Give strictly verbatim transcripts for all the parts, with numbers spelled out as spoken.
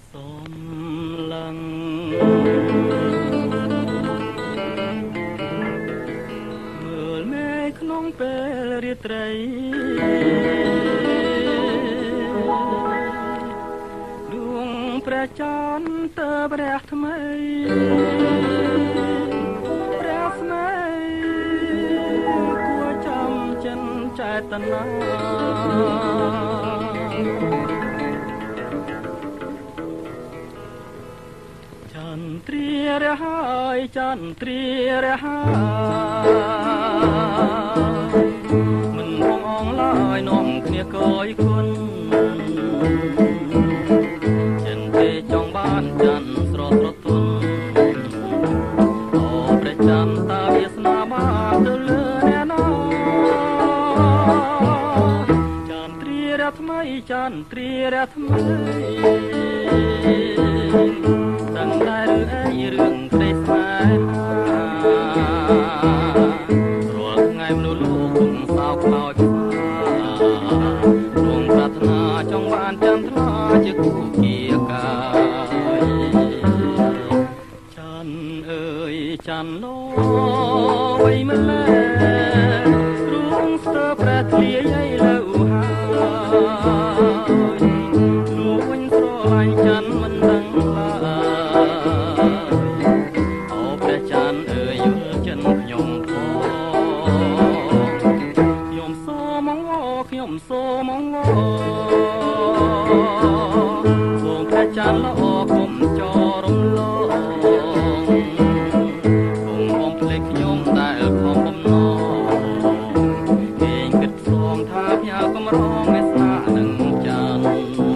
សូមឡើងមើលមេឃក្នុងពេលរាត្រីដួងព្រះចន្ទតើព្រះថ្មីព្រះស្នេហ៍គួរចាំចិនចេតនាចន្ទ្រារហើយចន្ទ្រារហើយមិនហងអងឡើយនាំគ្នាកយគុណចិនទេចង់បានចន្ទស្រស់ស្រទន់អូព្រះចន្ទតាវាសនាបានទៅលើអ្នកណាចន្ទ្រារថ្មីចន្ទ្រារថ្មីតាំងតែរឿងក្តីស្នេហារាល់ថ្ងៃមនុស្សលោកគង់សោកខ្លោចរងប្រាថ្នាចង់បានចន្ទ្រាជាគូគៀកាយច័ន្ទអើយច័ន្ទលោវៃម្លេះរួងស្ទើព្រះធ្លាយឥឡូវហើយលោកវិញស្រឡាញ់ច័ន្ទមិនដឹងឡើយច័ន្ទអើយយល់ចិនខ្ញុំផងខ្ញុំសូមងខ្ញុំសូមងសូមព្រះច័ន្ទល្អគុំចរំលងគុំបំភ្លេចខ្ញុំដែលខំបំណងគេងគិតស្ងថាផ្ញើកំរងឯស្នានឹងច័ន្ទ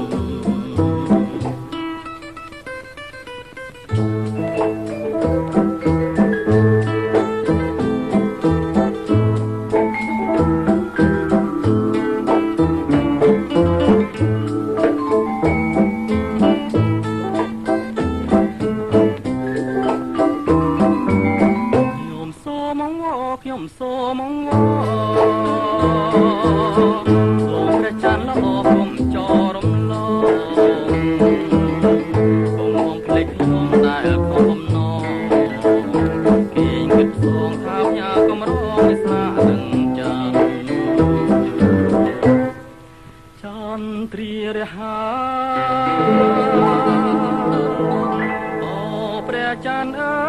ខ្ញុំសូមងសូមព្រះច័ន្ទល្អគុំចរំលងគុំបំភ្លេចខ្ញុំដែលខំបំណងគេងគិតស្ងថាផ្ញើកំរងឯស្នានឹងច័ន្ទចន្ទ្រារហើយអូព្រះច័ន្ទអើ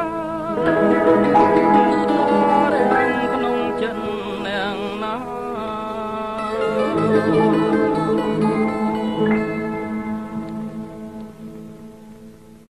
យក្នុងចិននាងណា